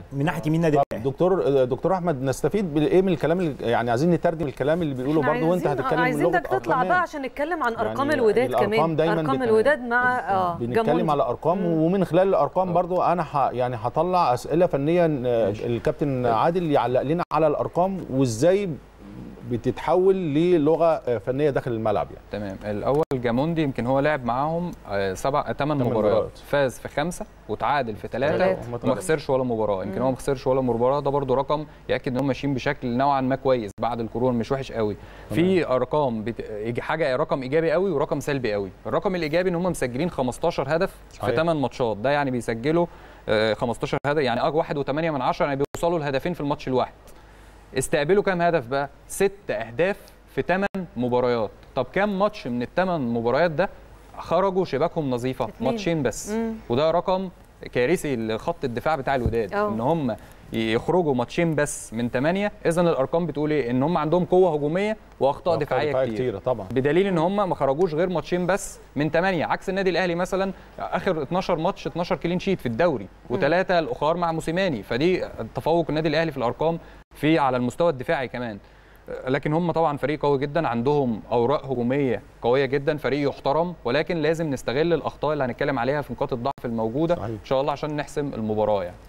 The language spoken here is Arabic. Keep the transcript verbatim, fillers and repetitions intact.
من ناحيه يمين نادي الاهلي. دكتور دكتور احمد، نستفيد بايه من الكلام اللي يعني عايزين نترجم الكلام اللي بيقوله برضه، وانت هتتكلم عايزينك تطلع بقى عشان نتكلم عن ارقام يعني الوداد كمان. ارقام الوداد مع اه بنتكلم على ارقام، ومن خلال الارقام برضه انا ح يعني هطلع اسئله فنيه الكابتن عادل يعلق لنا على الارقام وازاي بتتحول للغه فنيه داخل الملعب يعني. تمام. الاول جاموندي يمكن هو لعب معاهم سبع ثمان مباريات، فاز في خمسه وتعادل في ثلاثه وما خسرش ولا مباراه. يمكن هو ما خسرش ولا مباراه، ده برده رقم ياكد ان هم ماشيين بشكل نوعا ما كويس بعد الكورونا، مش وحش قوي. في ارقام بت... حاجه رقم ايجابي قوي ورقم سلبي قوي. الرقم الايجابي ان هم مسجلين خمستاشر هدف في ثمان ماتشات، ده يعني بيسجلوا خمستاشر هدف، يعني واحد وثمانية من عشرة، يعني بيوصلوا لهدفين في الماتش الواحد. استقبلوا كام هدف بقى؟ ست اهداف في ثمان مباريات. طب كام ماتش من الثمان مباريات ده خرجوا شباكهم نظيفه؟ ماتشين بس. مم. وده رقم كارثي لخط الدفاع بتاع الوداد، أوه. ان هم يخرجوا ماتشين بس من ثمانية. اذا الارقام بتقول ايه؟ ان هم عندهم قوه هجوميه واخطاء دفاعيه كتير. كتير طبعا، بدليل ان هم ما خرجوش غير ماتشين بس من ثمانية، عكس النادي الاهلي مثلا اخر اتناشر ماتش اتناشر كلين شيت في الدوري، وثلاثه الاخر مع موسيماني. فدي تفوق النادي الاهلي في الارقام في على المستوى الدفاعي كمان. لكن هم طبعا فريق قوي جدا، عندهم اوراق هجوميه قويه جدا، فريق يحترم، ولكن لازم نستغل الاخطاء اللي هنتكلم عليها في نقاط الضعف الموجوده. صحيح. ان شاء الله عشان نحسم المباراه يعني.